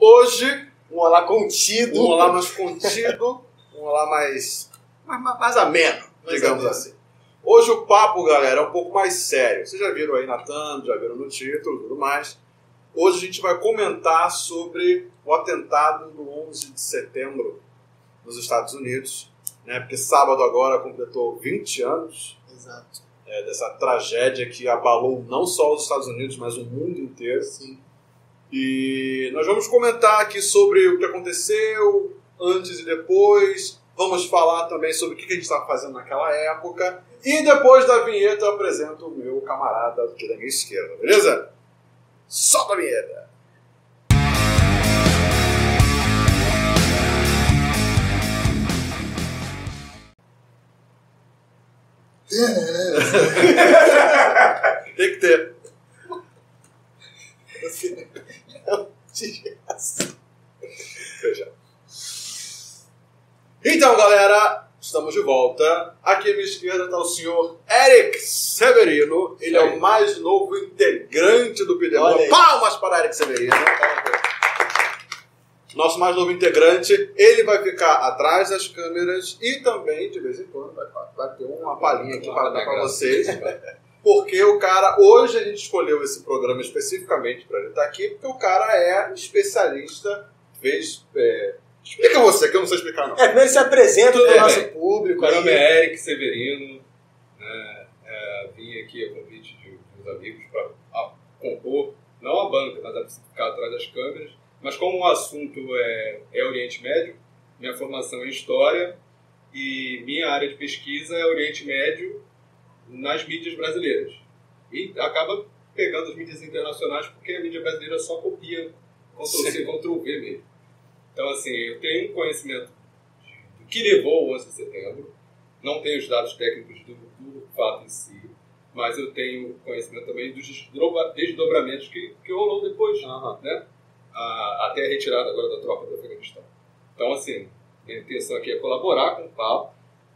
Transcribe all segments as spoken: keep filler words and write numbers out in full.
Hoje, um olá contido. Um olá mais contido, um olá mais, mais, mais ameno, mais digamos ameno. assim. Hoje o papo, galera, é um pouco mais sério. Vocês já viram aí na thumb, já viram no título e tudo mais. Hoje a gente vai comentar sobre o atentado do onze de setembro nos Estados Unidos, né? Porque sábado agora completou vinte anos. Exato. É, dessa tragédia que abalou não só os Estados Unidos, mas o mundo inteiro. Sim. E nós vamos comentar aqui sobre o que aconteceu antes e depois. Vamos falar também sobre o que a gente estava fazendo naquela época. E depois da vinheta eu apresento o meu camarada aqui da minha esquerda, beleza? Solta a vinheta! Tem que ter. Então, galera, estamos de volta. Aqui à minha esquerda está o senhor Eric Severino. Ele é o mais novo integrante do Pidemon. Palmas para Eric Severino. Nosso mais novo integrante. Ele vai ficar atrás das câmeras e também, de vez em quando, vai, vai ter uma palhinha aqui para dar para vocês. Porque o cara, hoje a gente escolheu esse programa especificamente para ele estar aqui, porque o cara é especialista, fez... É, explica você, que eu não sei explicar não. É, primeiro se apresenta para o nosso bem. público. Meu nome é Eric Severino, né, é, vim aqui a convite de, de uns amigos para compor, não a banca, mas a ficar atrás das câmeras, mas como o assunto é, é Oriente Médio, minha formação é História e minha área de pesquisa é Oriente Médio nas mídias brasileiras. E acaba pegando as mídias internacionais porque a mídia brasileira só copia Ctrl-C, Ctrl-V mesmo. Então, assim, eu tenho conhecimento do que levou o onze de setembro, não tenho os dados técnicos do, do fato em si, mas eu tenho conhecimento também dos desdobramentos que, que rolou depois, uhum. né? A, até a retirada agora da tropa do Afeganistão. Então, assim, minha intenção aqui é colaborar com o papo.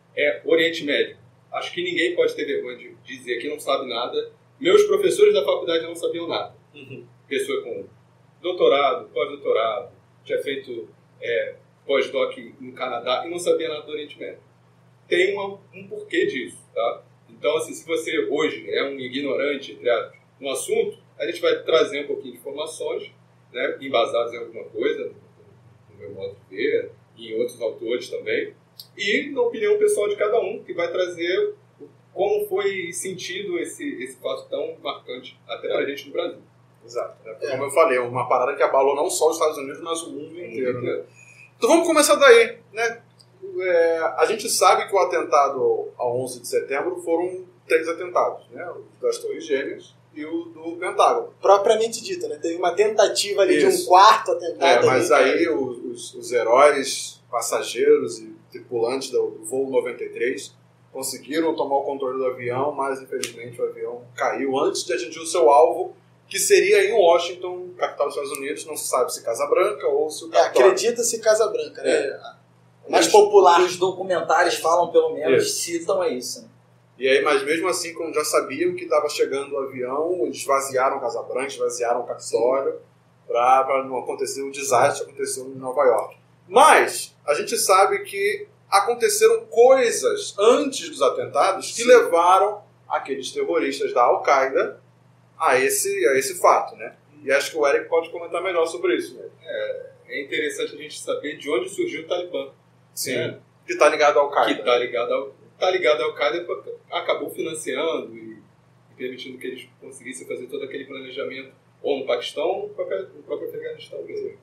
É Oriente Médio. Acho que ninguém pode ter vergonha de dizer que não sabe nada. Meus professores da faculdade não sabiam nada. Uhum. Pessoa com doutorado, pós-doutorado, tinha feito é, pós-doc no Canadá e não sabia nada do Oriente Médio. Tem uma, um porquê disso, tá? Então, assim, se você hoje é um ignorante entre um assunto, a gente vai trazer um pouquinho de informações, né, embasadas em alguma coisa, no meu modo de ver, e em outros autores também, e na opinião pessoal de cada um, que vai trazer como foi sentido esse, esse fato tão marcante até a gente no Brasil. Exato. Né? Como eu falei, uma parada que abalou não só os Estados Unidos, mas o mundo inteiro. Né? Então vamos começar daí. Né? É, a gente sabe que o atentado ao onze de setembro foram três atentados. Né? O das Torres Gêmeas e o do Pentágono. Propriamente dito, né? Teve uma tentativa ali Isso. de um quarto atentado. É, mas ali, aí os, os heróis, passageiros e tripulantes do, do voo noventa e três conseguiram tomar o controle do avião, mas infelizmente o avião caiu antes de atingir o seu alvo, que seria em Washington, capital dos Estados Unidos. Não se sabe se Casa Branca ou se o Capitólio. É, acredita-se Casa Branca, né? É. Mais popular. Os documentários falam, pelo menos, isso. citam é isso. Né? E aí, mas mesmo assim, quando já sabiam que estava chegando o avião, eles esvaziaram Casa Branca, esvaziaram o Capitólio, para não acontecer um desastre que aconteceu em Nova York. Mas a gente sabe que aconteceram coisas antes dos atentados que Sim. levaram aqueles terroristas da Al-Qaeda a esse, a esse fato, né? E acho que o Eric pode comentar melhor sobre isso. Né? É, é interessante a gente saber de onde surgiu o Talibã. Sim, né? que está ligado ao Al-Qaeda. Que está ligado ao, tá ligado ao Al-Qaeda, acabou financiando e, e permitindo que eles conseguissem fazer todo aquele planejamento ou no Paquistão ou no próprio, no próprio Afeganistão mesmo.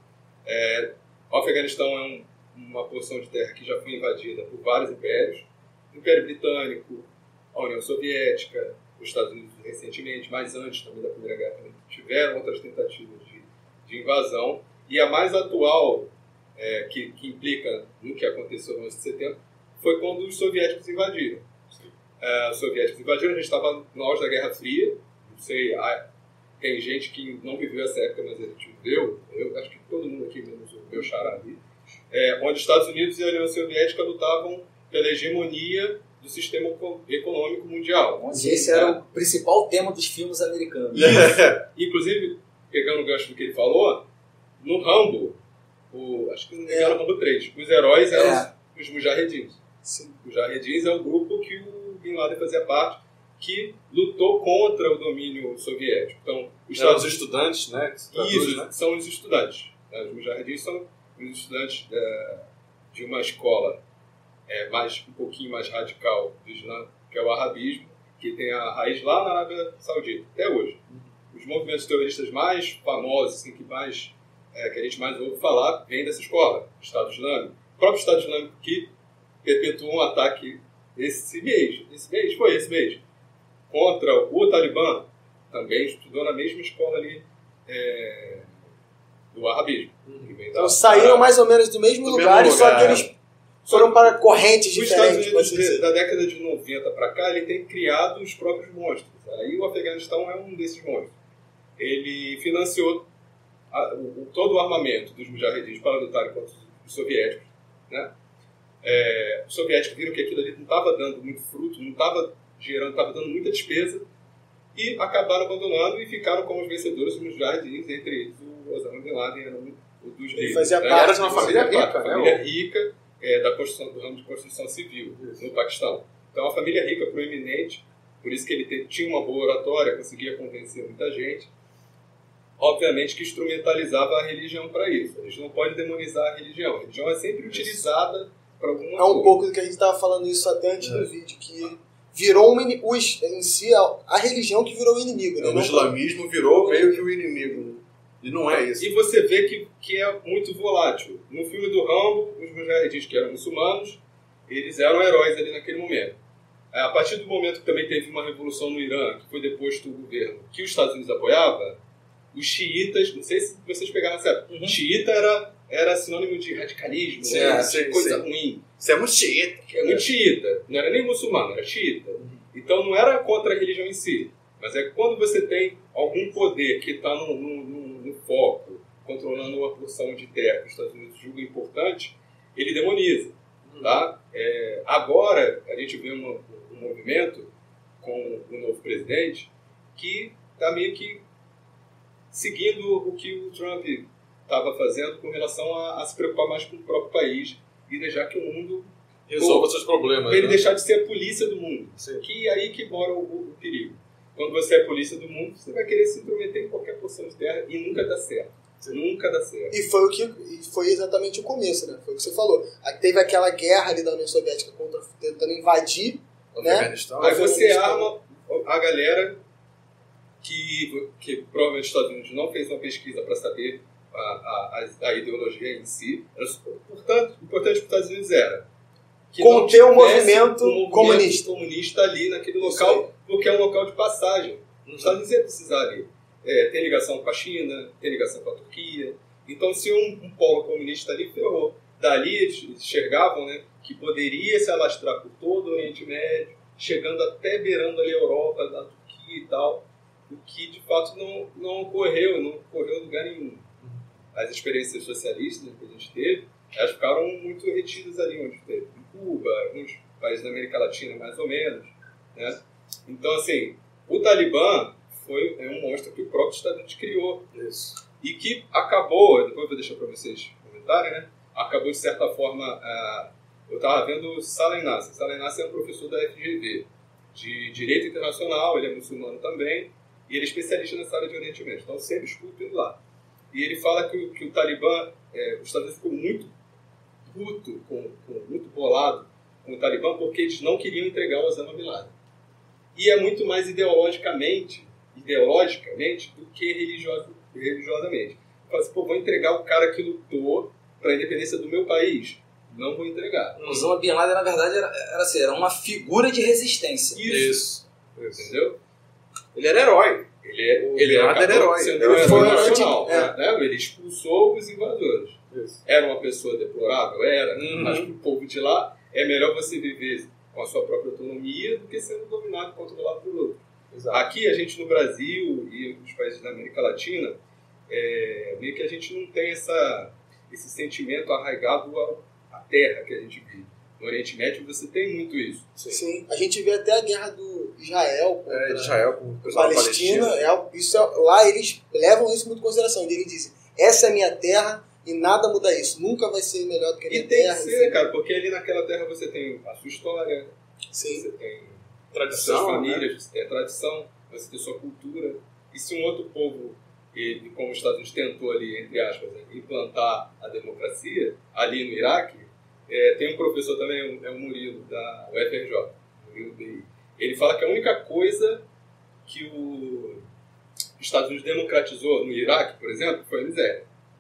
É, o Afeganistão é um, uma porção de terra que já foi invadida por vários impérios. O Império Britânico, a União Soviética, os Estados Unidos recentemente, mas antes também da Primeira Guerra, também tiveram outras tentativas de, de invasão. E a mais atual, é, que, que implica no que aconteceu no onze de setembro, foi quando os soviéticos invadiram. É, os soviéticos invadiram, a gente estava no auge da Guerra Fria, não sei, tem gente que não viveu essa época, mas a gente viveu, eu acho que todo mundo aqui, menos o meu xará ali, é, onde os Estados Unidos e a União Soviética lutavam pela hegemonia do sistema econômico mundial. Onde esse era o principal tema dos filmes americanos. Inclusive, pegando o gancho do que ele falou, no Rambo, o, acho que não me engano, é. Rambo três, os heróis eram É. os, os Mujahedins. Sim. Os Mujahedins é o grupo que o Bin Laden fazia parte, que lutou contra o domínio soviético. Então, os Eram Estados os estudantes, né? que se traduz, Isso, né? são os estudantes. Né? Os Mujahedins são os estudantes é, de uma escola é, mais, um pouquinho mais radical do Islã, que é o arabismo, que tem a raiz lá na Arábia Saudita, até hoje. Os movimentos terroristas mais famosos, assim, que, mais, é, que a gente mais ouve falar, vêm dessa escola, o Estado Islâmico. O próprio Estado Islâmico que perpetuou um ataque esse mês, esse mês, foi esse mês, contra o Talibã, também estudou na mesma escola ali é, do arabismo. Uhum. Então saíram mais ou menos do mesmo do lugar, mesmo só lugar, que eles foram para correntes Os Estados diferentes. Unidos, pode dizer. da década de noventa para cá, ele tem criado os próprios monstros. Aí o Afeganistão é um desses monstros. Ele financiou a, o, todo o armamento dos mujahedins para lutarem contra os soviéticos. Né? É, os soviéticos viram que aquilo ali não estava dando muito fruto, não estava gerando, estava dando muita despesa, e acabaram abandonando e ficaram como os vencedores dos mujahedins, entre eles o Osama Bin Laden era um dos Ele líderes. fazia né? parte de uma família Fazia parte rica, da né? família rica é, da construção, do ramo de construção civil no Paquistão. Então, uma família rica, proeminente, por isso que ele te, tinha uma boa oratória, conseguia convencer muita gente. Obviamente que instrumentalizava a religião para isso. A gente não pode demonizar a religião. A religião é sempre utilizada para alguma É coisa. um pouco do que a gente estava falando isso até antes do vídeo, que virou um ini- os, em si a, a religião que virou o inimigo. Né? O Não- islamismo virou meio que o inimigo. Né? E não é isso. E você vê que, que é muito volátil. No filme do Rambo, os mujahedins, que eram muçulmanos, eles eram heróis ali naquele momento. A partir do momento que também teve uma revolução no Irã, que foi deposto do governo, que os Estados Unidos apoiava, os xiitas, não sei se vocês pegaram essa época, Uhum. xiita era, era sinônimo de radicalismo, Sim, né? sim, coisa sim. ruim. Isso é muito xiita. É muito xiita. Não era nem muçulmano, era xiita. Então não era contra a religião em si, mas é quando você tem algum poder que está no, no, no, no foco, controlando uma porção de terra que os Estados Unidos julgam importante, ele demoniza. Tá? É, agora a gente vê uma, um movimento com o novo presidente que está meio que seguindo o que o Trump estava fazendo com relação a, a se preocupar mais com o próprio país e deixar que o mundo Resolva seus problemas. para ele né? deixar de ser a polícia do mundo. Sim. Que é aí que mora o, o, o perigo. Quando você é a polícia do mundo, você vai querer se intrometer em qualquer porção de terra e nunca dá certo. Nunca dá certo. E foi, o que, e foi exatamente o começo, né? Foi o que você falou. Aí teve aquela guerra ali da União Soviética contra, tentando invadir, O né? Afeganistão. Aí você Afeganistão. arma a galera que, que provavelmente os Estados Unidos não fez uma pesquisa para saber a, a, a ideologia em si. Portanto, o importante para os Estados Unidos era que Conter não o tivesse movimento um movimento comunista. comunista ali naquele Isso local, porque é um local de passagem. Os Estados Unidos ia precisar ali. É, tem ligação com a China, tem ligação com a Turquia. Então, se um, um polo comunista ali, ferrou. Dali eles enxergavam, né, que poderia se alastrar por todo o Oriente Médio, chegando até beirando ali a Europa, da Turquia e tal, o que de fato não, não ocorreu, não ocorreu em lugar nenhum. As experiências socialistas que a gente teve, elas ficaram muito retidas ali onde teve. Em Cuba, alguns países da América Latina mais ou menos. Né? Então, assim, o Talibã foi, é um monstro que o próprio Estado Unidos criou. Isso. E que acabou, depois eu vou deixar para vocês comentarem, né? Acabou de certa forma. Uh, eu estava vendo o Salem Nasser. Salem Nasser é um professor da F G V, de Direito Internacional, ele é muçulmano também, e ele é especialista nessa área de Oriente Médio. Então eu sempre escuto ele lá. E ele fala que, que o Talibã, é, os Estados Unidos ficou muito puto, com, com, muito bolado com o Talibã, porque eles não queriam entregar o Osama Bin Laden. E é muito mais ideologicamente, ideologicamente do que religioso, religiosamente. Fala assim, pô, vou entregar o cara que lutou para a independência do meu país. Não vou entregar. O Osama Bin Laden, na verdade, era, era, assim, era uma figura de resistência. Isso. Isso. Entendeu? Ele era herói. Ele, é, O ele Bin Laden acabou era herói. sendo Ele um herói foi nacional. anti- Né? Ele expulsou os invasores. Isso. Era uma pessoa deplorável? Era. Uhum. Mas para o povo de lá, é melhor você viver com a sua própria autonomia do que sendo dominado e controlado por outro. Exato. Aqui, a gente no Brasil e nos países da América Latina, é, meio que a gente não tem essa, esse sentimento arraigado ao- à terra que a gente vive. No Oriente Médio você tem muito isso. Sim. A gente vê até a guerra do Israel contra É, Israel com o a pessoal da Palestina. Palestina. É, isso é- lá eles levam isso muito em consideração. E eles dizem, essa é a minha terra e nada muda isso. Nunca vai ser melhor do que a minha E tem terra. que ser, cara, porque ali naquela terra você tem a sua história, Sim. você tem Tradição, suas famílias, né? você tem a tradição, você tem sua cultura. E se um outro povo, ele, como os Estados Unidos tentou ali, entre aspas, né, implantar a democracia, ali no Iraque, é, tem um professor também, é o Murilo, da U F R J, Murilo B I. Ele fala que a única coisa que o, os Estados Unidos democratizou no Iraque, por exemplo, foi a miséria.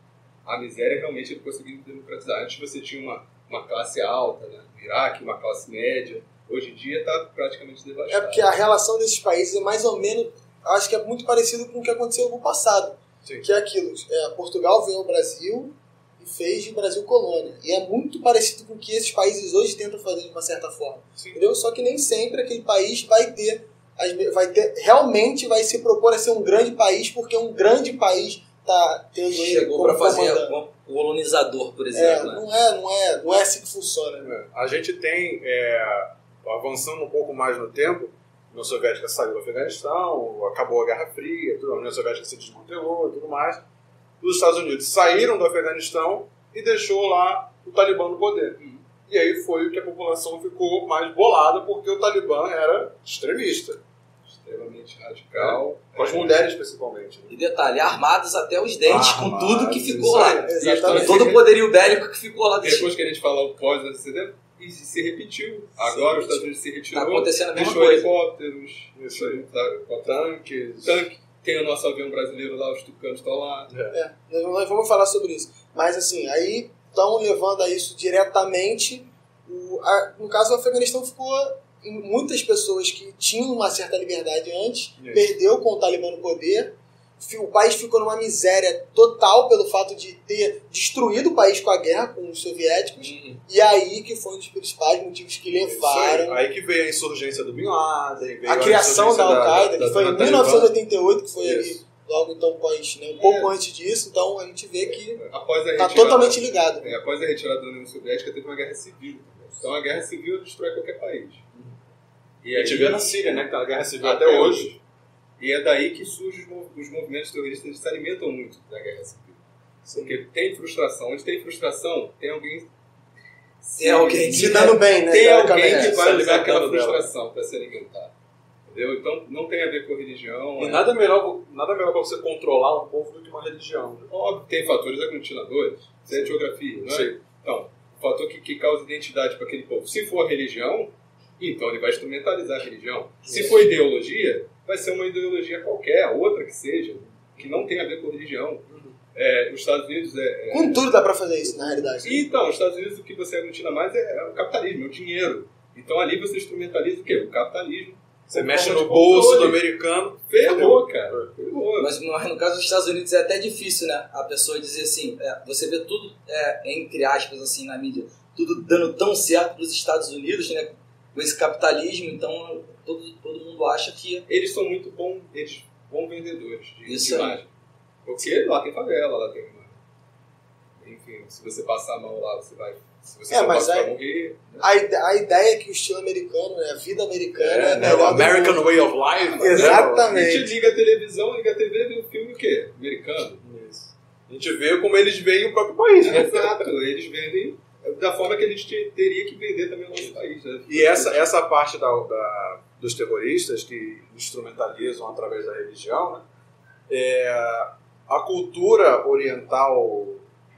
A miséria realmente ele conseguiu democratizar. Antes você tinha uma, uma classe alta, né, no Iraque, uma classe média. Hoje em dia está praticamente É devastado. porque a relação desses países é mais ou menos, acho que é muito parecido com o que aconteceu no passado. Sim. Que é aquilo, é, Portugal veio ao Brasil e fez de Brasil colônia. E é muito parecido com o que esses países hoje tentam fazer de uma certa forma. Sim. Entendeu? Só que nem sempre aquele país vai ter, vai ter, realmente vai se propor a ser um grande país, porque um grande país está tendo ele Chegou como para fazer comandante. um colonizador, por É, exemplo. né? não, é, não, é, não é assim que funciona. Né? A gente tem, é, avançando um pouco mais no tempo, a União Soviética saiu do Afeganistão, acabou a Guerra Fria, tudo, a União Soviética se desmantelou e tudo mais. Os Estados Unidos saíram do Afeganistão e deixou lá o Talibã no poder. Uhum. E aí foi que a população ficou mais bolada, porque o Talibã era extremista, Extremamente radical. com as mulheres principalmente. né? E detalhe, armados até os dentes, com Armados, tudo que ficou isso lá. aí. Exatamente. Todo o poderio bélico que ficou lá dentro. Depois que a gente falar o pós-A C D, isso se repetiu. Agora os Estados Unidos se retirou. Tá acontecendo a mesma deixou coisa. helicópteros, Isso aí. sabe, Tanques. tanque. Tem o nosso avião brasileiro lá, os tucanos estão lá. É, nós vamos falar sobre isso. Mas assim, aí estão levando a isso diretamente. O, a, no caso, o Afeganistão ficou. Muitas pessoas que tinham uma certa liberdade antes, Isso. perdeu com o Talibã no poder. O país ficou numa miséria total pelo fato de ter destruído o país com a guerra com os soviéticos. Uhum. E aí que foi um dos principais motivos que Isso levaram aí. Aí que veio a insurgência do Bin Laden, veio a criação insurgência da Al-Qaeda, que da- foi da em Talibã. mil novecentos e oitenta e oito, que foi ali, Isso. logo então pós, né, um pouco É. antes disso. Então a gente vê que Após a está retirada, totalmente ligado. é, após a retirada da União Soviética, teve uma guerra civil. Então a guerra civil destrói qualquer país. E A gente vê na Síria, né? Aquela guerra civil Até até hoje. E é daí que surgem os mov- os movimentos terroristas, eles se alimentam muito da guerra civil. Porque tem frustração. Onde tem frustração, tem alguém... Tem alguém Se dando bem, né? Tem alguém teoricamente. que vai se usar aquela alimentando dela. frustração para se alimentar. Entendeu? Então não tem a ver com religião. E é- nada melhor, nada melhor para você controlar um povo do que uma religião. né? Óbvio, tem fatores aglutinadores. Isso é geografia, não é? Sim. Então, o fator que, que causa identidade para aquele povo. Se for a religião, então ele vai instrumentalizar a religião. Se for ideologia, vai ser uma ideologia qualquer, outra que seja, que não tem a ver com religião. É, os Estados Unidos é... é... Com tudo dá pra fazer isso, na realidade. E, então, os Estados Unidos o que você aglutina mais é, é o capitalismo, é o dinheiro. Então ali você instrumentaliza o quê? O capitalismo. Você Como mexe forma no de bolso do controle. americano. Ferrou, cara. Ferrou. Mas no, no caso dos Estados Unidos é até difícil, né? A pessoa dizer assim, é, você vê tudo, é, entre aspas, assim, na mídia, tudo dando tão certo para os Estados Unidos, né? Com esse capitalismo, então todo, todo mundo acha que... Eles são muito bons, eles, bons vendedores de, Isso de aí. imagem. Porque lá tem favela, lá tem uma... Enfim, se você passar a mão lá, você vai... Se você É, for mas passar, aí- vai morrer. Né? A, ide- a ideia é que o estilo americano, né, a vida americana é, É, né? O melhor do American mundo. Way of Life. né? Exatamente. A gente liga a televisão, liga a T V, vê o filme o quê? Americano. Isso. A gente vê como eles veem o próprio país. né? Exato, eles vendem da forma que a gente te- teria que vender também o nosso país. Né? E essa, essa parte da, da- dos terroristas que instrumentalizam através da religião, né? É, a cultura oriental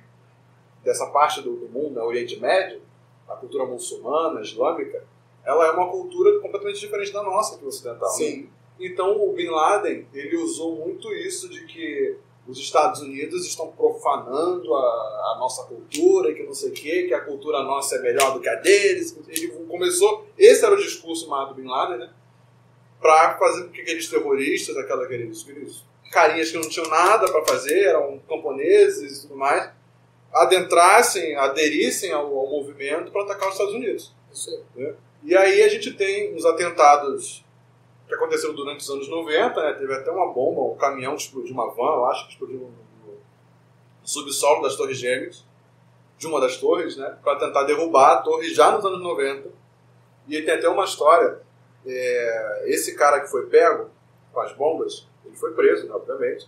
dessa parte do, do mundo, né, Oriente Médio, a cultura muçulmana, islâmica, ela é uma cultura completamente diferente da nossa, que é ocidental. né? Sim. Então o Bin Laden, ele usou muito isso de que os Estados Unidos estão profanando a, a nossa cultura, e que não sei o quê, que a cultura nossa é melhor do que a deles. Ele começou, esse era o discurso mais do Bin Laden, né? Para fazer com que aqueles terroristas, aquela, aqueles, aqueles carinhas que não tinham nada para fazer, eram camponeses e tudo mais, adentrassem, aderissem ao, ao movimento para atacar os Estados Unidos. Isso aí. Né? E aí a gente tem uns atentados que aconteceram durante os anos noventa, né? Teve até uma bomba, um caminhão que explodiu, uma van, eu acho, que explodiu no, no subsolo das Torres Gêmeas, de uma das torres, né? Para tentar derrubar a torre já nos anos noventa. E tem até uma história, é, esse cara que foi pego com as bombas, ele foi preso, né, obviamente,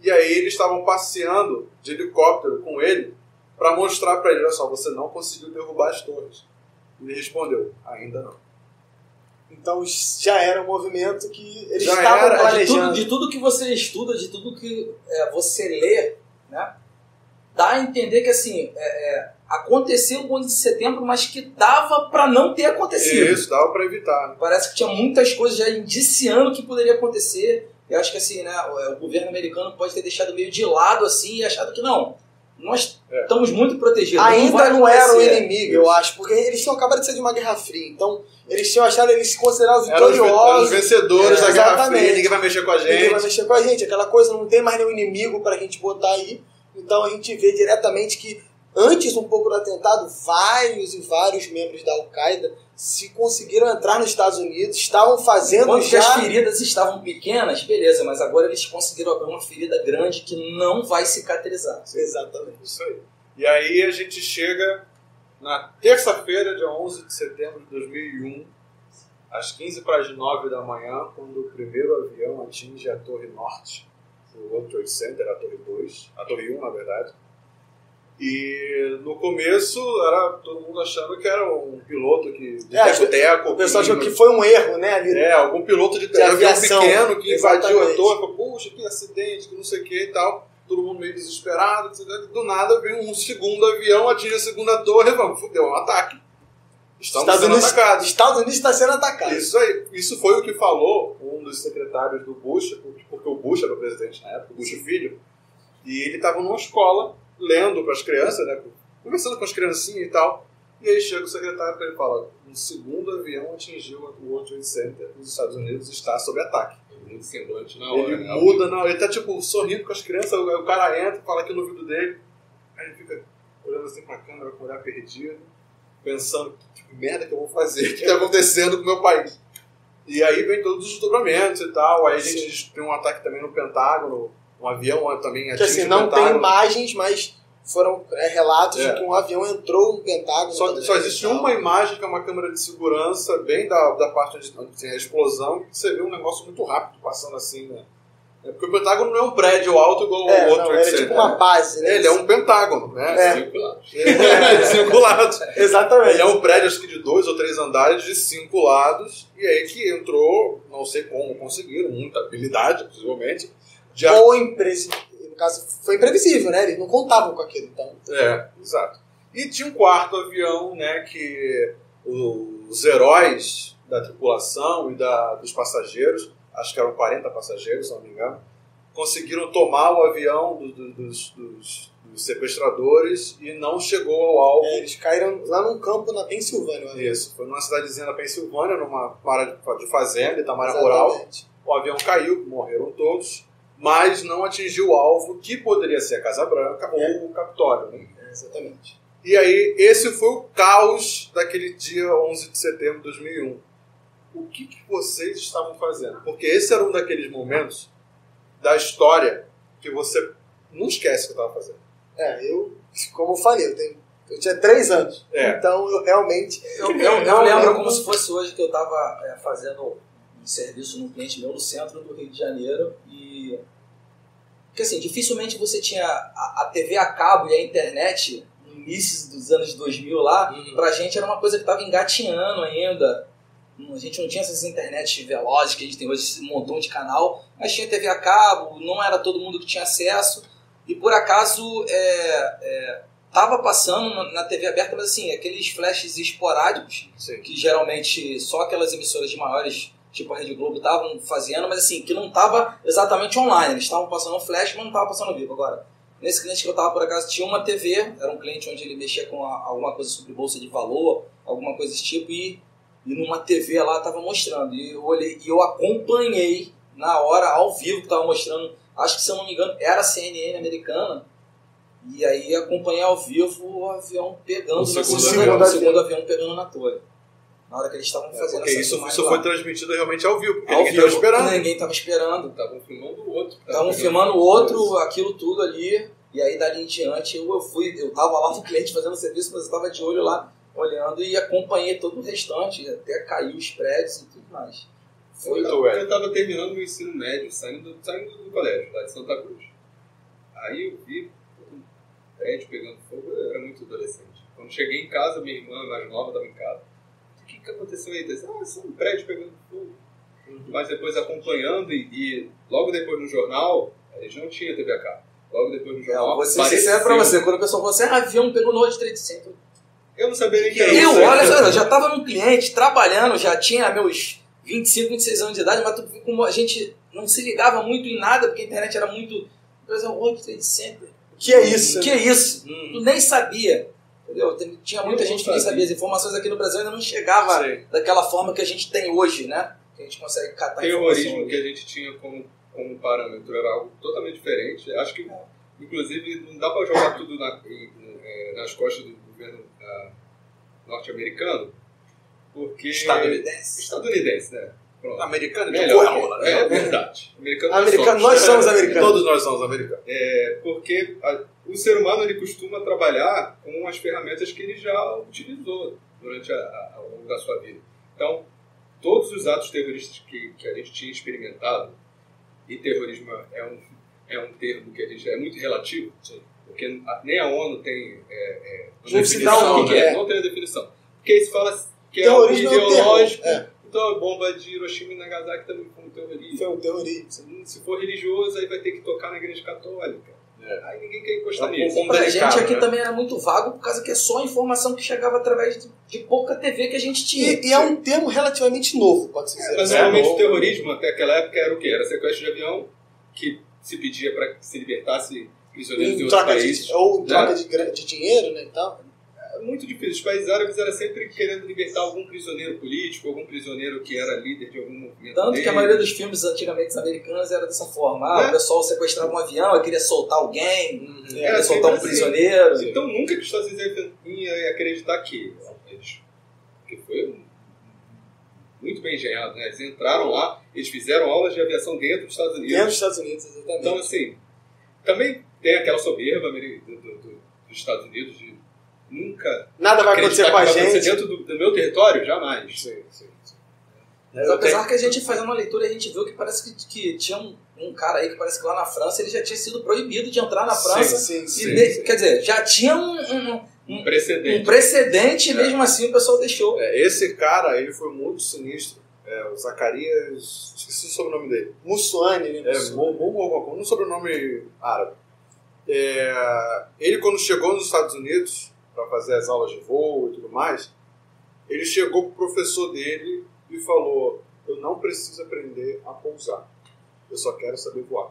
E aí eles estavam passeando de helicóptero com ele para mostrar para ele, olha só, você não conseguiu derrubar as torres. E ele respondeu, ainda não. Então já era um movimento que eles Já estavam era, de De tudo, planejando. de tudo que você estuda, de tudo que é, você lê, né, dá a entender que assim, é, é, aconteceu o onze de setembro, mas que dava para não ter acontecido. Isso, dava para evitar. Né? Parece que tinha muitas coisas já indiciando que poderia acontecer. Eu acho que assim, né, o, o governo americano pode ter deixado meio de lado assim e achado que não, nós É. estamos muito protegidos. Ainda vai não era o acontecer. inimigo, eu acho, porque eles tinham acabado de sair de uma Guerra Fria, então eles tinham achado, eles se consideravam Eram os, ve- eram os vitoriosos. vencedores É, da Guerra exatamente. Fria, ninguém vai mexer com a Ninguém vai gente. mexer com a gente, aquela coisa, não tem mais nenhum inimigo pra gente botar aí. Então a gente vê diretamente que antes um pouco do atentado, vários e vários membros da Al-Qaeda se conseguiram entrar nos Estados Unidos, estavam fazendo Enquanto que já... as feridas estavam pequenas, beleza, mas agora eles conseguiram abrir uma ferida grande que não vai cicatrizar. Exatamente. Isso aí. E aí a gente chega na terça-feira, dia onze de setembro de dois mil e um, às quinze para as nove da manhã, quando o primeiro avião atinge a Torre Norte, o World Trade Center, a Torre dois, a Torre um, na verdade. E no começo era todo mundo achando que era um piloto que de É, teco-teco. O pessoal achou que foi um erro, né? Ali. É, algum piloto de, De de avião aviação. pequeno que invadiu a Exatamente. torre, falou, puxa, que acidente, que não sei o que e tal. Todo mundo meio desesperado, do nada vem um segundo avião, atinge a segunda torre e vamos, fudeu, é um ataque. Estamos Estados sendo Unidos, atacados. Estados Unidos está sendo atacado. Isso aí, isso foi o que falou um dos secretários do Bush, porque o Bush era o presidente na época, o Bush filho, e ele estava numa escola, lendo para as crianças, né, conversando com as criancinhas e tal, e aí chega o secretário para ele e fala, um segundo avião atingiu o World Trade Center nos Estados Unidos e está sob ataque. Muito semblante na hora. Ele né? muda, não, ele tá tipo sorrindo com as crianças, o o cara entra, fala aqui no ouvido dele, aí ele fica olhando assim pra câmera com o olhar perdido, pensando, que tipo, merda que eu vou fazer, o que tá acontecendo com o meu país? E aí vem todos os desdobramentos e tal, aí a gente tem um ataque também no Pentágono, um avião também Que atinge assim, o não tem Pentágono. imagens, mas foram é, relatos É. de que um avião entrou no Pentágono. Só, só existe uma imagem que é uma câmera de segurança, bem da, da parte onde onde tem a explosão, que você vê um negócio muito rápido passando assim, né? É porque o Pentágono não é um prédio alto igual É, o outro não, Trade era Center, tipo uma né? base, né? Ele é um pentágono, né? É. Cinco lados. É, cinco lados. Exatamente. Ele é um prédio, acho que de dois ou três andares, de cinco lados, e aí que entrou, não sei como conseguiram, muita habilidade, possivelmente, de a- Ou imprevisível. No caso, foi imprevisível, né? Eles não contavam com aquilo. Então, É, exato. E tinha um quarto avião, né, que os heróis da tripulação e da, dos passageiros, acho que eram quarenta passageiros, se não me engano, conseguiram tomar o avião do, do, dos, dos, dos sequestradores e não chegou ao alvo. é, eles caíram lá num campo na Pensilvânia. né? Isso, foi numa cidadezinha da Pensilvânia, numa área de- de fazenda, Itamaraty Rural. Exatamente. O avião caiu, morreram todos, mas não atingiu o alvo, que poderia ser a Casa Branca É. ou o Capitólio. Né? É, exatamente. E aí, esse foi o caos daquele dia onze de setembro de dois mil e um. O que, que vocês estavam fazendo? Porque esse era um daqueles momentos da história que você não esquece o que estava fazendo. É, eu, como eu falei, eu, tenho, eu tinha três anos. É. Então, eu realmente... Eu, eu, eu lembro como se fosse hoje que eu estava é, fazendo um serviço num cliente meu no centro do Rio de Janeiro e... Porque assim, dificilmente você tinha a, a T V a cabo e a internet no início dos anos dois mil lá, Uhum. pra gente era uma coisa que estava engatinhando ainda. A gente não tinha essas internets velozes que a gente tem hoje, esse montão de canal, mas tinha T V a cabo, não era todo mundo que tinha acesso, e por acaso é, é, tava passando na, na T V aberta, mas assim, aqueles flashes esporádicos, Sim. que geralmente só aquelas emissoras de maiores, tipo a Rede Globo, estavam fazendo, mas assim, que não estava exatamente online, eles estavam passando flash, mas não estavam passando vivo. Agora, nesse cliente que eu estava por acaso, tinha uma T V, era um cliente onde ele mexia com a, alguma coisa sobre bolsa de valor, alguma coisa desse tipo, e, e numa T V lá estava mostrando, e eu olhei, e eu acompanhei na hora, ao vivo, que estava mostrando, acho que se eu não me engano, era a C N N americana, e aí acompanhei ao vivo o avião pegando, O segundo na segunda- avião. o segundo avião pegando na torre. Na hora que eles estavam É, fazendo porque essa isso, filmagem isso lá. foi transmitido realmente ao vivo, porque Ao ninguém vivo, estava esperando. ninguém estava esperando. Estavam filmando o outro. Estavam filmando o outro, aquilo tudo ali, e aí dali em diante eu, eu fui, eu tava lá no cliente fazendo serviço, mas eu tava de olho lá, olhando e acompanhei todo o restante, até caiu os prédios e tudo mais. Foi Eu, eu tava terminando o ensino médio, saindo do, saindo do colégio, lá de Santa Cruz. Aí eu vi um prédio pegando fogo, eu era muito adolescente. Quando cheguei em casa, minha irmã mais nova estava em casa. O que, que aconteceu aí? Disse, ah, é só um prédio pegando fogo. Uhum. Mas depois acompanhando e, e logo depois no jornal, a gente não tinha T V a cabo. Logo depois no jornal. Eu vou ser sincero pra você, quando a pessoa falou assim, ah, avião pegou no World Trade Center. Eu não sabia nem que era eu, isso. Eu, olha só, eu já estava num cliente, trabalhando, já tinha meus vinte e cinco, vinte e seis anos de idade, mas tu, como a gente não se ligava muito em nada, porque a internet era muito... Por exemplo, World Trade Center. O que é isso? O que é isso? Hum. Tu nem sabia. Entendeu? Tinha muita gente que nem sabia. As informações aqui no Brasil ainda não chegavam daquela forma que a gente tem hoje, né? Que a gente consegue catar informações. O terrorismo que a gente tinha como, como parâmetro era algo totalmente diferente. Acho que, inclusive, não dá para jogar tudo na, em, nas costas do governo uh, norte-americano, porque... Estadunidense. Estadunidense, né? Pronto. Americano é de rola, né? É verdade. Americano Americano, nós somos americanos. Todos nós somos americanos. É, porque a, o ser humano ele costuma trabalhar com as ferramentas que ele já utilizou durante a, a, ao longo da sua vida. Então, todos os atos terroristas que, que a gente tinha experimentado, e terrorismo é um, é um termo que a gente é muito relativo, porque nem a ONU tem é, é, uma definição, que é. não tem a definição. Porque aí se fala que é terrorismo algo ideológico. É um então a bomba de Hiroshima e Nagasaki também foi um terrorismo. Foi um terrorismo. Se for religioso, aí vai ter que tocar na igreja católica. É. Aí ninguém quer encostar é um nisso. Pra gente aqui né? também era muito vago, por causa que é só a informação que chegava através de, de pouca T V que a gente tinha. E, e é um termo relativamente novo, pode-se dizer. É, mas normalmente o terrorismo, até aquela época, era o quê? Era sequestro de avião, que se pedia para que se libertasse prisioneiros de outros países. De, ou em troca de, de dinheiro, né, e tal. É muito difícil. Os países árabes eram sempre querendo libertar algum prisioneiro político, algum prisioneiro que era líder de algum movimento. Tanto dele. que a maioria dos filmes antigamente americanos era dessa forma. Ah, é. O pessoal sequestrava um avião, queria soltar alguém, Uhum. queria Era soltar um assim. prisioneiro. Então nunca que os Estados Unidos ia acreditar que eles... que foi muito bem engenhado, né? Eles entraram lá, eles fizeram aulas de aviação dentro dos Estados Unidos. Dentro dos Estados Unidos, exatamente. Então, assim, também tem aquela soberba do, do, do, dos Estados Unidos de nunca... Nada vai acontecer com a gente. Dentro do, do meu território, jamais. Sim, sim, sim. Mas apesar que a gente fazendo uma leitura, a gente viu que parece que, que tinha um, um cara aí que parece que lá na França ele já tinha sido proibido de entrar na França. Sim, sim, e sim, de, sim. Quer dizer, já tinha um, um, Um precedente. um precedente e mesmo assim o pessoal deixou. É, esse cara, ele foi muito sinistro. É, o Zacarias... Esqueci o sobrenome dele. Mussuani, né? É, Mo- Mo- Mo- Mo- um sobrenome árabe. É, ele, quando chegou nos Estados Unidos para fazer as aulas de voo e tudo mais, ele chegou pro professor dele e falou: eu não preciso aprender a pousar, eu só quero saber voar.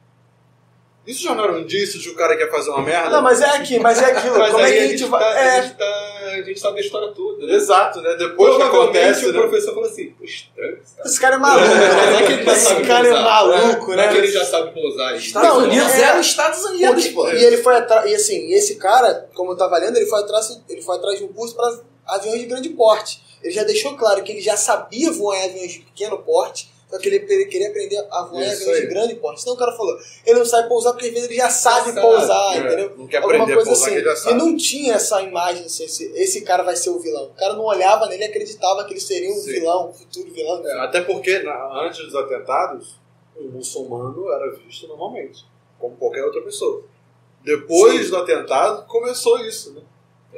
Isso já não era um indício de que o cara quer fazer uma merda? Não, mas é aqui, mas é aquilo. Mas Como aí é que a gente, vai. tá, É, a, gente tá, a gente sabe a história toda, né? Exato, né? Depois que Provavelmente acontece, o né? professor falou assim, "Pô, estranho, cara. esse cara é maluco, Não é que né? ele já Esse sabe cara é pousar, maluco, Não né? é que ele já sabe pousar. Ele- Estados Não, Unidos é- era os Estados Unidos, Porque- pô. E ele foi atrás, e assim, esse cara, como eu tava lendo, ele foi atrás, ele foi atrás de um curso para aviões de grande porte. Ele já deixou claro que ele já sabia voar em aviões de pequeno porte, só que ele queria aprender a voar em Isso aviões aí. de grande porte. Então o cara falou, ele não sabe pousar porque às vezes ele já sabe sabe, pousar, É, entendeu? não quer Alguma aprender a coisa pousar assim. que ele já E sabe. não tinha essa imagem, assim, esse, esse cara vai ser o vilão. O cara não olhava nele e acreditava que ele seria um Sim. vilão, um futuro vilão. É, até porque, na- antes dos atentados, um muçulmano era visto normalmente, como qualquer outra pessoa. Depois Sim. do atentado, começou isso, né?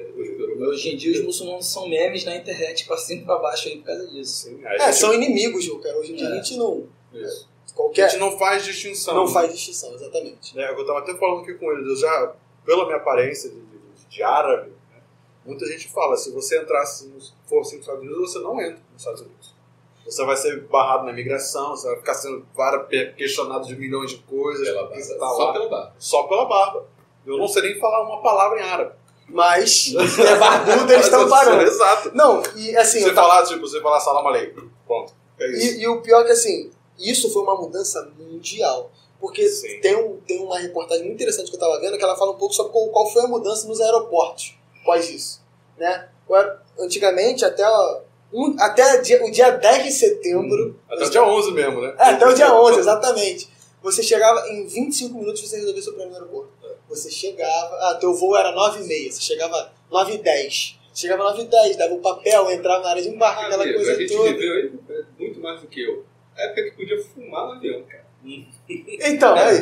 E hoje em dia os muçulmanos são memes na internet pra cima e pra baixo aí por causa disso. Sim, a É, gente- são inimigos, Ju, cara. Hoje em dia É. a gente não... Isso. A Qualquer... gente não faz distinção. não faz distinção, exatamente. É, eu tava até falando aqui com eles, eu já, pela minha aparência de, de, de árabe, né, muita gente fala, se você entrasse, nos- fosse nos Estados Unidos, você não entra nos Estados Unidos. Você vai ser barrado na imigração, você vai ficar sendo vara- questionado de milhões de coisas, Pela porque barba. você tá Só lá, pela barba. só pela barba. Eu não sei nem falar uma palavra em árabe. Mas, é barbudo, eles estão Mas, parando. Exato. Não, e assim... Você eu tava- falar, tipo, você falar salam aleikum, pronto. É isso. E, e o pior é que, assim, isso foi uma mudança mundial. Porque Sim. tem, um, tem uma reportagem muito interessante que eu estava vendo, que ela fala um pouco sobre qual, qual foi a mudança nos aeroportos após isso. Né? O aer- Antigamente, até, ó, um, até dia- o dia dez de setembro... Até o dia onze mesmo, né? É, até o dia onze, exatamente. Você chegava, em vinte e cinco minutos você resolvia seu problema no aeroporto. Você chegava, ah, teu voo era nove e meia, você chegava nove e dez. Chegava nove e dez, dava o papel, entrava na área de embarque, Ah, aquela amigo, coisa a gente toda. viveu aí muito mais do que eu. A época que podia fumar no avião, cara. Então, É. aí,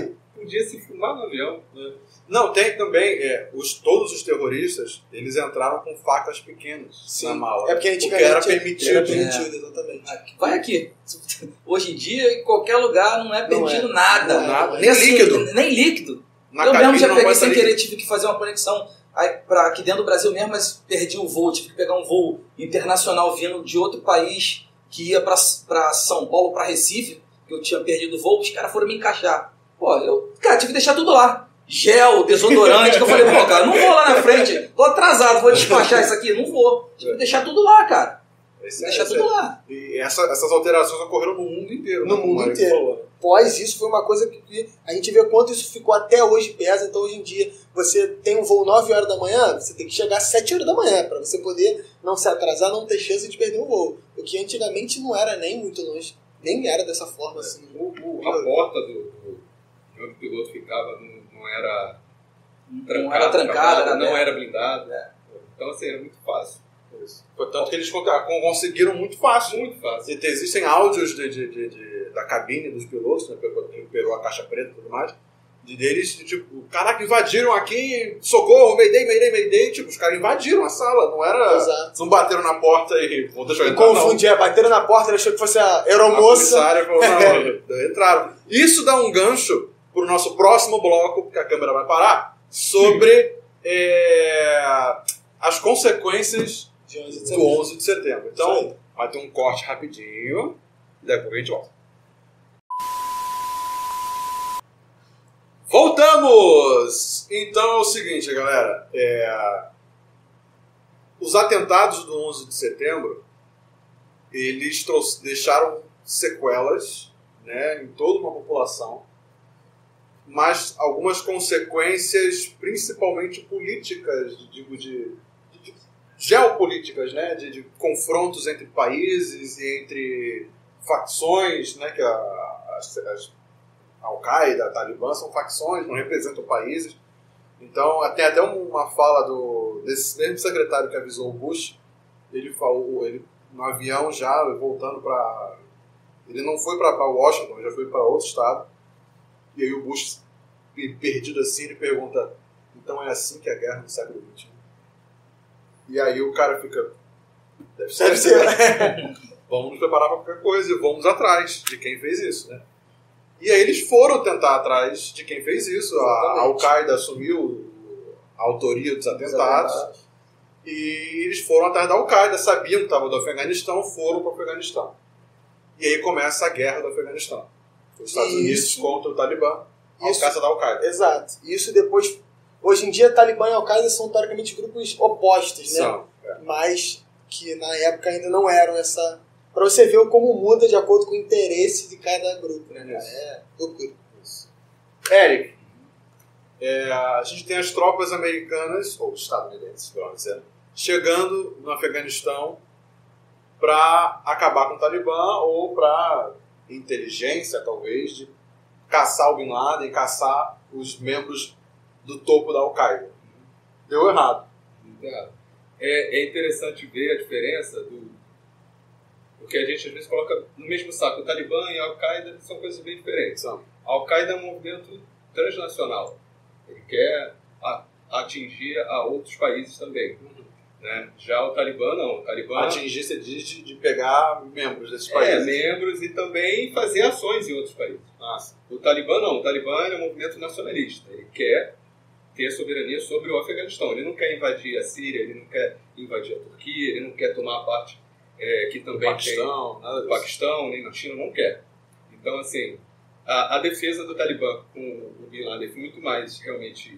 podia se filmar no avião. Né? Não, tem também, é, os, todos os terroristas, eles entraram com facas pequenas Sim. na mala. É porque antigamente era permitido. Era permitido, exatamente. Aqui- Vai aqui. Hoje em dia, em qualquer lugar, não é Não permitido é. nada. Não é. Nada, E nem assim, líquido. Nem líquido. Na eu mesmo cabine já não peguei pode sem sair querer, líquido. tive que fazer uma conexão aí, pra, aqui dentro do Brasil mesmo, mas perdi o voo. Tive que pegar um voo internacional vindo de outro país que ia pra, pra São Paulo, pra Recife, que eu tinha perdido o voo, os caras foram me encaixar. Pô, eu, cara, tive que deixar tudo lá. Gel, desodorante, que eu falei, pô, cara, não vou lá na frente, tô atrasado, vou despachar isso aqui, não vou. Tive que deixar tudo lá, cara. Esse é- Deixar esse tudo é- lá. E essa- essas alterações ocorreram no mundo inteiro. No né, mundo como o Eric inteiro. falou. Pós isso, foi uma coisa que a gente vê quanto isso ficou até hoje pesa. Então, hoje em dia, você tem um voo nove horas da manhã, você tem que chegar às sete horas da manhã para você poder não se atrasar, não ter chance de perder o voo. O que antigamente não era nem muito longe, nem era dessa forma assim. O, o- a porta do, do, de onde o piloto ficava não, não era Não era trancada, era não aberta. era blindado. Então, assim, era muito fácil. Isso. Portanto, que eles con- conseguiram muito fácil. Muito fácil. E existem áudios de, de- de- de- da cabine dos pilotos, né, que recuperou a caixa preta e tudo mais, de deles, de, tipo, caraca, invadiram aqui, socorro, Mayday, Mayday, Mayday, tipo, os caras invadiram a sala, não era... Exato. Não bateram na porta e, pô, deixa eu E entrar, não. confundia, bateram na porta, ele achou que fosse a A aeromoça. comissária falou, não, entraram. Isso dá um gancho pro nosso próximo bloco, porque a câmera vai parar, sobre é, as consequências De onze de do setembro. onze de setembro. Isso aí. Então, vai ter um corte rapidinho, e depois a gente volta. Voltamos! Então é o seguinte, galera. É, os atentados do onze de setembro, eles trouxe- deixaram sequelas, né, em toda uma população, mas algumas consequências, principalmente políticas, digo, de, de, de geopolíticas, né, de, de confrontos entre países e entre facções, né, que a, as, as Al-Qaeda, a Talibã são facções, não representam países. Então, tem até uma fala do, desse mesmo secretário que avisou o Bush, ele falou, ele no avião já, voltando para... Ele não foi para Washington, já foi para outro estado. E aí o Bush, perdido assim, ele pergunta, então é assim que é a guerra no século vinte e um? E aí o cara fica... Deve ser. Deve ser. Vamos nos preparar para qualquer coisa e vamos atrás de quem fez isso, né? E aí eles foram tentar atrás de quem fez isso. A Exatamente. Al-Qaeda assumiu a autoria dos atentados. E eles foram atrás da Al-Qaeda, sabiam que estava do Afeganistão, foram para o Afeganistão. E aí começa a guerra do Afeganistão. Os Estados Isso. Unidos contra o Talibã, a Isso. caça da Al-Qaeda. Exato. Isso depois... Hoje em dia, Talibã e Al-Qaeda são teoricamente grupos opostos, né? São. É. Mas que na época ainda não eram essa... Pra você ver como muda de acordo com o interesse de cada grupo, né? cara? Isso. É loucura. Eric, é, a gente tem as tropas americanas, ou estadunidenses, pelo menos, é, chegando no Afeganistão para acabar com o Talibã ou para inteligência, talvez, de caçar o Bin Laden, caçar os membros do topo da Al-Qaeda. Deu errado. Muito errado. É, é interessante ver a diferença do... Porque a gente às vezes coloca no mesmo saco o Talibã e a Al-Qaeda, são coisas bem diferentes. São. A Al-Qaeda é um movimento transnacional. Ele quer a- atingir a outros países também. Né? Já o Talibã não. O Talibã Atingir, você diz, de, de pegar membros desses é países. membros e também fazer ações em outros países. Nossa. O Talibã não. O Talibã é um movimento nacionalista. Ele quer ter soberania sobre o Afeganistão. Ele não quer invadir a Síria, ele não quer invadir a Turquia, ele não quer tomar a parte é, que também Paquistão, nada tem disso. o Paquistão, nem na China, não quer. Então, assim, a, a defesa do Talibã com o Bin Laden foi muito mais, realmente,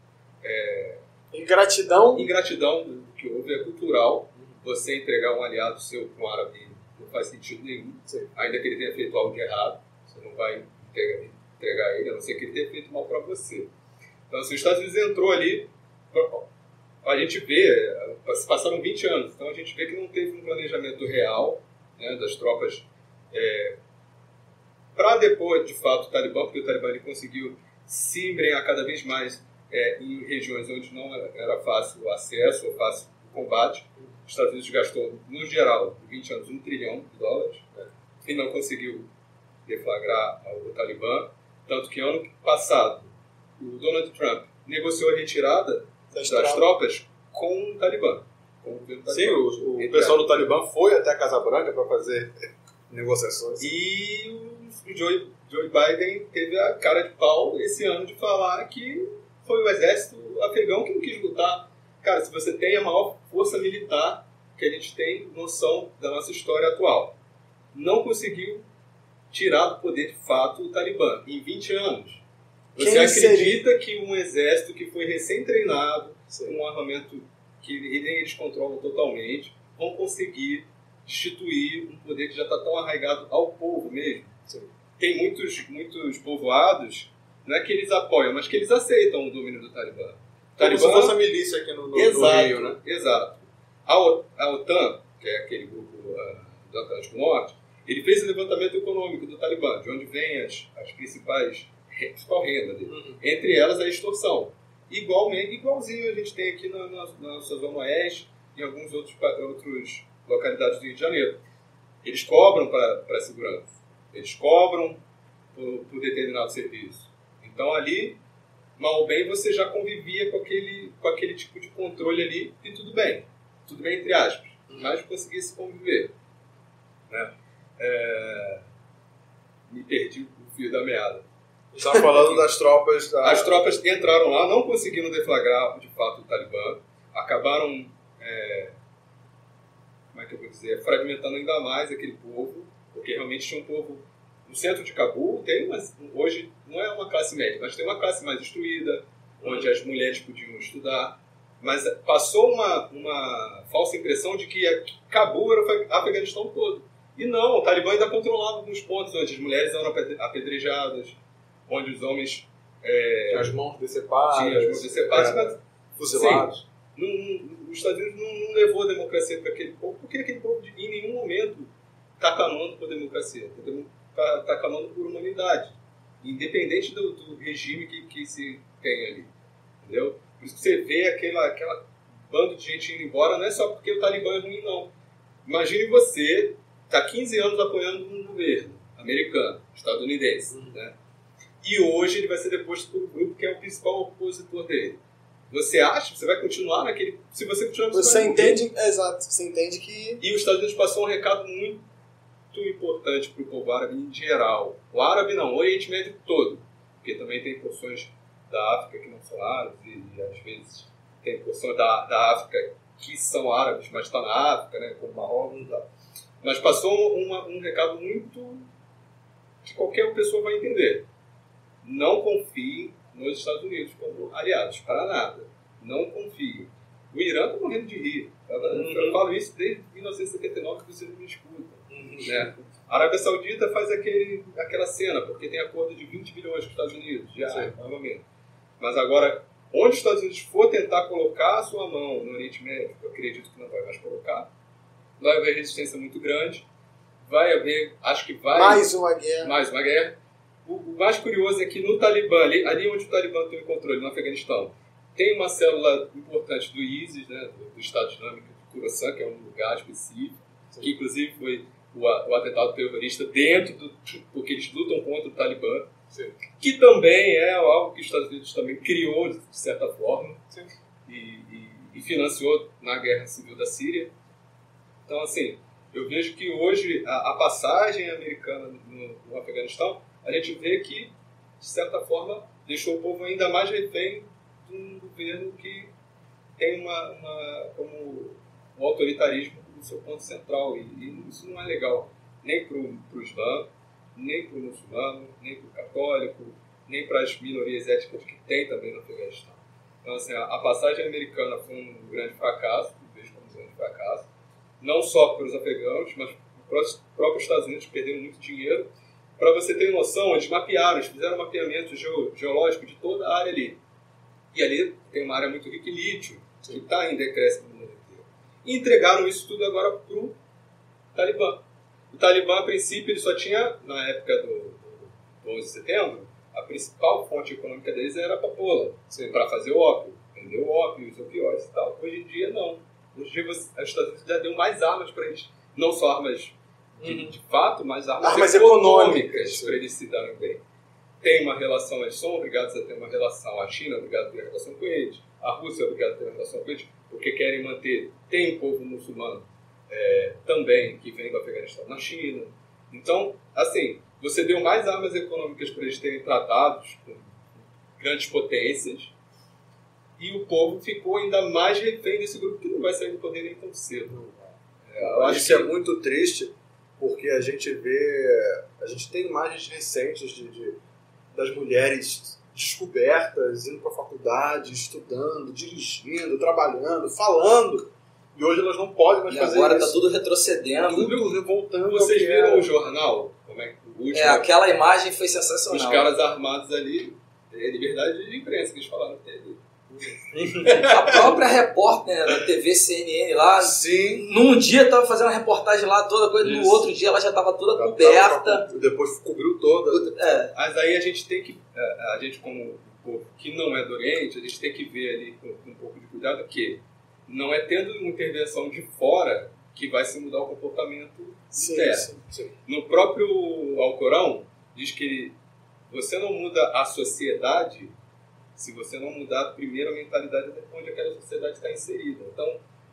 Ingratidão. ingratidão do que houve, é cultural. Você entregar um aliado seu para um árabe não faz sentido nenhum, Sim. ainda que ele tenha feito algo de errado. Você não vai entregar, entregar ele, a não ser que ele tenha feito mal para você. Então, assim, os Estados Unidos entrou ali, a gente vê, passaram vinte anos, então a gente vê que não teve um planejamento real, né, das tropas é, para depois, de fato, o Talibã, porque o Talibã ele conseguiu se embrenhar cada vez mais é, em regiões onde não era fácil o acesso ou fácil o combate. Os Estados Unidos gastou, no geral, em vinte anos, um trilhão de dólares, né, e não conseguiu deflagrar o Talibã. Tanto que ano passado, o Donald Trump negociou a retirada Das das tropas. tropas com o Talibã. Com o governo Sim, Talibã. o, o Entre pessoal do aspas. Talibã foi até a Casa Branca para fazer negociações. E o Joe, Joe Biden teve a cara de pau esse ano de falar que foi o exército afegão que não quis lutar. Cara, se você tem a maior força militar que a gente tem noção da nossa história atual, não conseguiu tirar do poder de fato o Talibã em vinte anos. Você Quem acredita que um exército que foi recém-treinado, Sim. um armamento que eles controlam totalmente, vão conseguir destituir um poder que já está tão arraigado ao povo mesmo? Sim. Tem muitos, muitos povoados, não é que eles apoiam, mas que eles aceitam o domínio do Talibã. O Como se fosse a milícia aqui no, no, no Exato, Rio, né? exato. A, O- a OTAN, que é aquele grupo uh, do Atlântico Norte, ele fez o levantamento econômico do Talibã, de onde vem as, as principais a principal renda dele. Uhum. Entre elas a extorsão. Igualmente, igualzinho a gente tem aqui na, na, na nossa Zona Oeste e em algumas outros, outras localidades do Rio de Janeiro. Eles cobram para a segurança. Eles cobram por, por determinado serviço. Então ali, mal ou bem, você já convivia com aquele, com aquele tipo de controle ali e tudo bem. Tudo bem entre aspas. Mas conseguia se conviver. Né? É... Me perdi o fio da meada. Estava falando das tropas da... As tropas entraram lá, não conseguiram deflagrar de fato o Talibã, acabaram, é, como é que eu vou dizer, fragmentando ainda mais aquele povo, porque realmente tinha um povo no centro de Cabul, tem uma, hoje não é uma classe média, mas tem uma classe mais instruída, onde as mulheres podiam estudar, mas passou uma, uma falsa impressão de que Cabul era o Afeganistão todo. E não, o Talibã ainda controlava alguns pontos onde as mulheres eram apedrejadas, onde os homens é, Tinha as mãos decepadas. tinham as mãos decepadas, mas fuzilados. não, não, os Estados Unidos não, não levou a democracia para aquele povo, porque aquele povo de, em nenhum momento está clamando por democracia, está tá clamando por humanidade, independente do, do regime que, que se tem ali, entendeu? Por isso que você vê aquela, aquela bando de gente indo embora, não é só porque o Talibã é ruim, não. Imagine você está quinze anos apoiando um governo americano, estadunidense, Uhum. né? E hoje ele vai ser deposto por um grupo que é o principal opositor dele. Você acha que você vai continuar naquele... Se você continuar... Você vai morrer. entende, exato, você entende que E os Estados Unidos passou um recado muito importante para o povo árabe em geral. O árabe não, o Oriente Médio todo. Porque também tem porções da África que não são árabes e, e às vezes tem porções da, da África que são árabes, mas está na África, né, como Marrocos e tal. Mas passou uma, um recado muito... que qualquer pessoa vai entender. Não confie nos Estados Unidos como aliados, para nada. Não confie. O Irã está morrendo de rir. Uhum. Eu falo isso desde mil novecentos e setenta e nove que vocês não me escutam. Uhum. Né? A Arábia Saudita faz aquele, aquela cena, porque tem acordo de vinte bilhões com os Estados Unidos, já, Sim. novamente. Mas agora, onde os Estados Unidos for tentar colocar a sua mão no Oriente Médio, eu acredito que não vai mais colocar, vai haver resistência muito grande, vai haver, acho que vai... mais uma guerra. Mais uma guerra. O, o mais curioso é que no Talibã, ali, ali onde o Talibã tem o controle, no Afeganistão, tem uma célula importante do ISIS, né, do, do Estado Islâmico de Khorasan, que é um lugar específico, Sim. que inclusive foi o, o atentado terrorista dentro do... porque eles lutam contra o Talibã, Sim. que também é algo que os Estados Unidos também criou, de certa forma, Sim. e, e, e financiou na Guerra Civil da Síria. Então, assim, eu vejo que hoje a, a passagem americana no, no Afeganistão, a gente vê que, de certa forma, deixou o povo ainda mais refém de um governo que tem uma, uma como o autoritarismo no seu ponto central. E, e isso não é legal nem para o Islã, nem para o muçulmano, nem para o católico, nem para as minorias étnicas que tem também no Afeganistão. Então, assim, a, a passagem americana foi um grande fracasso, eu vejo como um grande fracasso, não só para os afegãos, mas para os próprios Estados Unidos, que perderam muito dinheiro. Para você ter noção, eles mapearam, eles fizeram um mapeamento geo, geológico de toda a área ali. E ali tem uma área muito rica em lítio, que está em decréscimo no mundo inteiro. E entregaram isso tudo agora para o Talibã. O Talibã, a princípio, ele só tinha, na época do, do onze de setembro, a principal fonte econômica deles era a papoula, para fazer o ópio, vender o ópio, os opioides e tal. Hoje em dia, não. Hoje em dia, você, os Estados Unidos já deu mais armas para eles, não só armas de, Uhum. de fato, mas armas, Armas econômicas econômicas. para eles se darem bem. têm uma relação, eles são obrigados a ter uma relação, a China é obrigada a ter uma relação com eles, a Rússia é obrigada a ter uma relação com eles, porque querem manter, tem um povo muçulmano é, também, que vem do Afeganistão na China. Então, assim, você deu mais armas econômicas para eles terem tratados com grandes potências, e o povo ficou ainda mais refém desse grupo, que não vai sair do poder nem tão cedo. É, eu acho Isso que é muito triste, porque a gente vê, a gente tem imagens recentes de, de, das mulheres descobertas, indo para a faculdade, estudando, dirigindo, trabalhando, falando, e hoje elas não podem mais E fazer agora isso. tá tudo retrocedendo. Tudo voltando. Vocês ao que viram era. o jornal? Como é que o último, É, aquela imagem foi os sensacional. caras armados ali, é liberdade de imprensa que eles falaram na T V. A própria repórter da T V C N N lá, Sim. num dia tava fazendo a reportagem lá, toda coisa, no Isso. outro dia ela já tava toda Tava- coberta. tava- depois cobriu toda. É, Mas aí a gente tem que, a gente como povo que não é do Oriente, a gente tem que ver ali com, com um pouco de cuidado que não é tendo uma intervenção de fora que vai se mudar o comportamento Sim, interno. sim, sim. No próprio Alcorão, diz que você não muda a sociedade se você não mudar primeiro a mentalidade onde aquela sociedade está inserida. Então,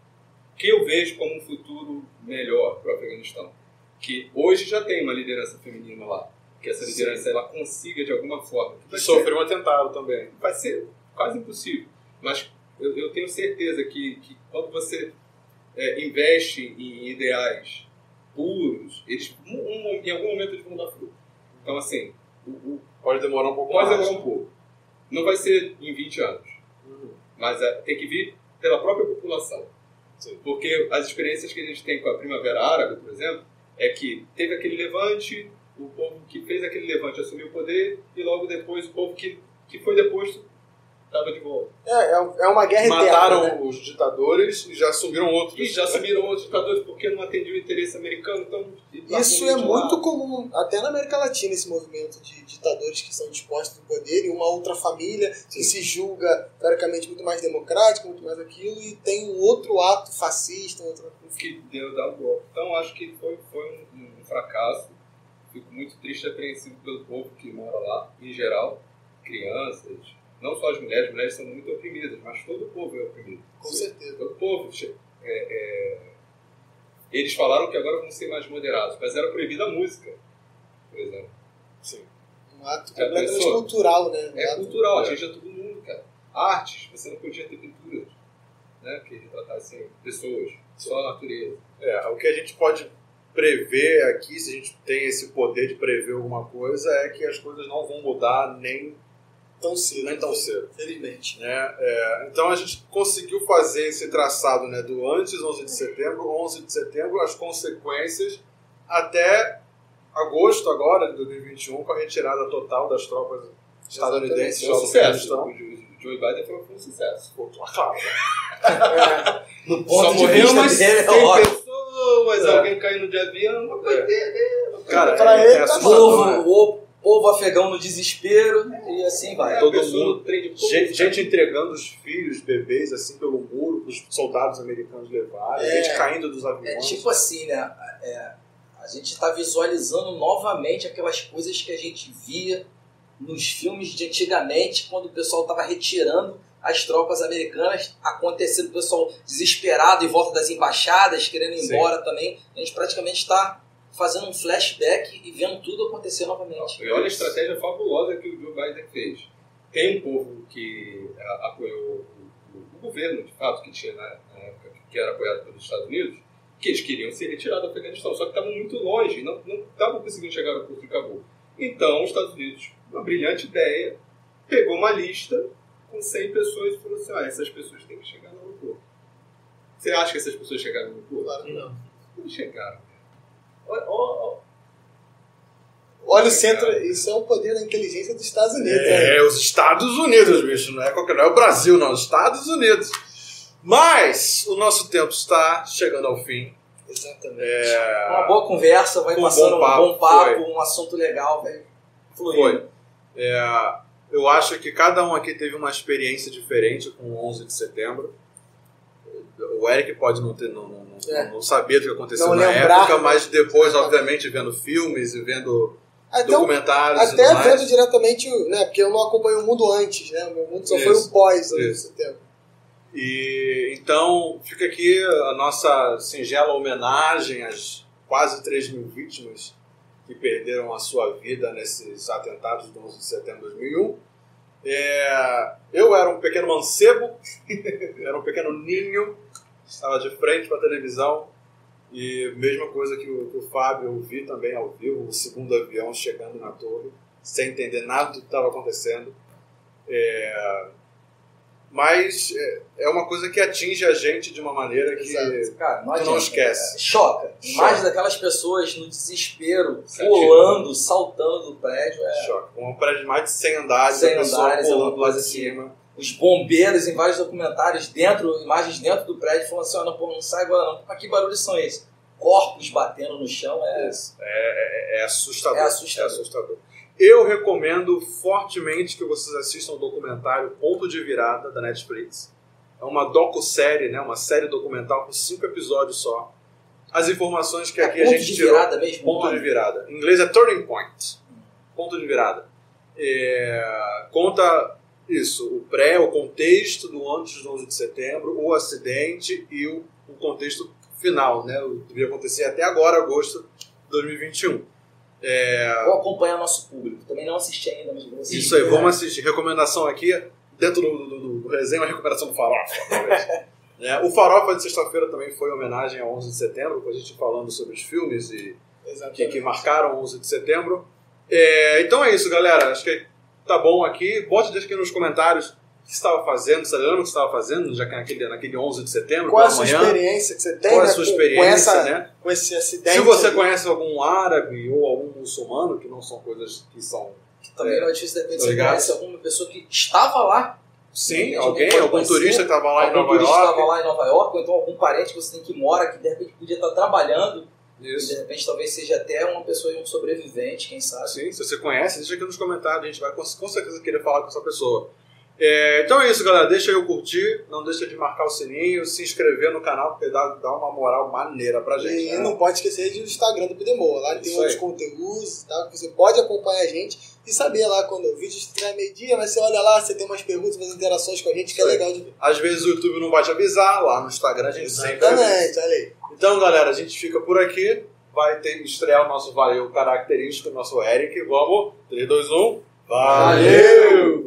o que eu vejo como um futuro melhor para o Afeganistão? Que hoje já tem uma liderança feminina lá, que essa liderança ela consiga de alguma forma. Que vai, ser, Sofreu um atentado também. vai ser quase impossível. Mas eu, eu tenho certeza que, que quando você é, investe em ideais puros, eles, um, um, em algum momento eles vão dar fruto. Então, assim, o, o, Pode demorar um pouco pode mais. demorar um pouco. Não vai ser em vinte anos, Uhum. mas é, tem que vir pela própria população. Sim. Porque as experiências que a gente tem com a Primavera Árabe, por exemplo, é que teve aquele levante, o povo que fez aquele levante assumiu o poder, e logo depois o povo que, que foi deposto estava de volta. É, é é uma guerra Mataram eterna, né? os ditadores e já subiram outros. E já assumiram outros ditadores porque não atendiam o interesse americano. Então, Isso é muito comum, até na América Latina, esse movimento de ditadores que são dispostos no poder e uma outra família que se julga, teoricamente, muito mais democrática, muito mais aquilo, e tem um outro ato fascista, um outro... que deu dar o golpe. Então, acho que foi, foi um, um fracasso. Fico muito triste e apreensivo pelo povo que mora lá, em geral, crianças, não só as mulheres, as mulheres são muito oprimidas, mas todo o povo é oprimido. Com certeza. Todo o povo. É, é, eles falaram que agora vão ser mais moderados, mas era proibida a música, por exemplo. Sim. Um ato Já completamente pensou? cultural, né? Um É ato- cultural, é. atinge todo mundo, cara. Artes, você não podia ter pinturas, né, que retratassem pessoas, só a natureza. É, o que a gente pode prever aqui, se a gente tem esse poder de prever alguma coisa, é que as coisas não vão mudar nem, tão cedo. nem tão cedo. Felizmente. Né? É, então a gente conseguiu fazer esse traçado, né, do antes onze de setembro, onze de setembro, as consequências até agosto agora de dois mil e vinte e um, com a retirada total das tropas estadunidenses Foi um do sucesso. Afeganistão. O Joe Biden falou que foi um sucesso. Pô, claro. no Só ponto de morreu vista umas dele, é cem ótimo. pessoas, É. alguém caindo de avião, mas vai ter, né? Cara, Pra é, ele é tá assustador, né? Povo, o povo afegão no desespero, e assim vai. É, a todo pessoa mundo- no trem de pouso, Gente, gente entregando os filhos, bebês, assim, pelo muro, para os soldados americanos levarem, É. gente caindo dos É aviões. tipo assim, né? É, a gente está visualizando novamente aquelas coisas que a gente via nos filmes de antigamente, quando o pessoal estava retirando as tropas americanas, acontecendo o pessoal desesperado em volta das embaixadas, querendo ir Sim. embora também. A gente praticamente está fazendo um flashback e vendo tudo acontecer novamente. E olha a estratégia fabulosa que o Joe Biden fez. Tem um povo que a, apoiou o, o, o governo, de fato, que tinha na, na época, que era apoiado pelos Estados Unidos, que eles queriam ser retirados do Afeganistão, só que estavam muito longe, não não estavam conseguindo chegar ao Porto de Cabul. Então, os Estados Unidos, uma brilhante ideia, pegou uma lista com cem pessoas e falou assim, ah, essas pessoas têm que chegar no aeroporto. Você acha que essas pessoas chegaram no aeroporto? Claro que não. Não chegaram. Olha, olha, Olha o centro, isso é o poder da inteligência dos Estados Unidos. né? É, os Estados Unidos, bicho, não é, qualquer, não é o Brasil, não, os Estados Unidos. Mas o nosso tempo está chegando ao fim. Exatamente. É, Uma boa conversa, vai Um passando bom papo, um bom papo, foi. um assunto legal, vai fluindo. foi. É, eu acho que cada um aqui teve uma experiência diferente com o onze de setembro. O Eric pode não, ter, não, não, não, É. não saber do que aconteceu Não na lembrar, época, né? mas depois, obviamente, vendo filmes e vendo Até, documentários até e tudo mais. vendo diretamente, né? Porque eu não acompanho o mundo antes, né? O meu mundo só Isso, foi o pós ao isso. mesmo tempo. E então fica aqui a nossa singela homenagem às quase três mil vítimas que perderam a sua vida nesses atentados do onze de setembro de dois mil e um. É, eu era um pequeno mancebo, era um pequeno ninho, estava de frente para a televisão e mesma coisa que o, que o Fábio, eu vi também ao vivo, o segundo avião chegando na torre, sem entender nada do que estava acontecendo. É, mas é, é uma coisa que atinge a gente de uma maneira que Cara, não, tu não esquece. É, choca. Imagem daquelas pessoas no desespero, pulando, saltando do prédio. É... Choca. Um prédio de mais de cem andares, cem a pessoa andares, pulando é uma lá coisa de cima. Os bombeiros em vários documentários, dentro, imagens dentro do prédio, falando assim, oh, não, pô, não sai agora não. Mas que barulhos são esses? Corpos batendo no chão. É, Isso. É, é, é assustador. É assustador. É assustador. Eu recomendo fortemente que vocês assistam o documentário Ponto de Virada, da Netflix. É uma docu-série, né? Uma série documental com cinco episódios só. As informações que é aqui a ponto gente de tirou... virada mesmo? Ponto nome? de virada. Em inglês é Turning Point. Ponto de virada. É, conta isso, o pré, o contexto do antes do onze de setembro, o acidente e o, o contexto final, né? O que devia acontecer até agora, agosto de dois mil e vinte e um. É... Vou acompanhar nosso público. Também não assisti ainda, mas vou assistir. Isso aí, vamos assistir. Recomendação aqui, dentro do, do, do, do resenha, uma recomendação do Farofa, talvez. É, o Farofa de sexta-feira também foi em homenagem ao onze de setembro, com a gente falando sobre os filmes e que, que marcaram o onze de setembro. É, então é isso, galera. Acho que tá bom aqui. Bote aqui nos comentários o que você estava fazendo, você lembra o que você estava fazendo, já que naquele, naquele onze de setembro, qual a sua manhã, experiência que você tem, qual né, a sua com- experiência, com, essa, né? com esse acidente? Se você aí. conhece algum árabe ou algum muçulmano, que não são coisas que são... Também não é difícil, de repente, Tá você ligado? conhece alguma pessoa que estava lá. Sim, De alguém, repente algum pode turista ser, que estava lá em algum Nova turista York. estava lá em Nova York, ou então algum parente que você tem que mora, que de repente podia estar trabalhando. E Isso. de repente talvez seja até uma pessoa, um sobrevivente, quem sabe. Sim, se você conhece, deixa aqui nos comentários, a gente vai com, com certeza querer falar com essa pessoa. É, então é isso, galera. Deixa eu curtir, não deixa de marcar o sininho, se inscrever no canal, porque dá, dá uma moral maneira pra gente. E né? não pode esquecer do Instagram do Pidemoa. Lá tem Isso outros aí. conteúdos, tá? Você pode acompanhar a gente e saber lá quando o vídeo estiver meio-dia, mas você olha lá, você tem umas perguntas, umas interações com a gente, que é Isso aí. legal de ver. Às vezes o YouTube não vai te avisar, lá no Instagram a gente sempre avisa. Exatamente, olha aí. Então, galera, a gente fica por aqui. Vai ter estrear o nosso Valeu característico, o nosso Eric. Vamos, três, dois, um. Valeu!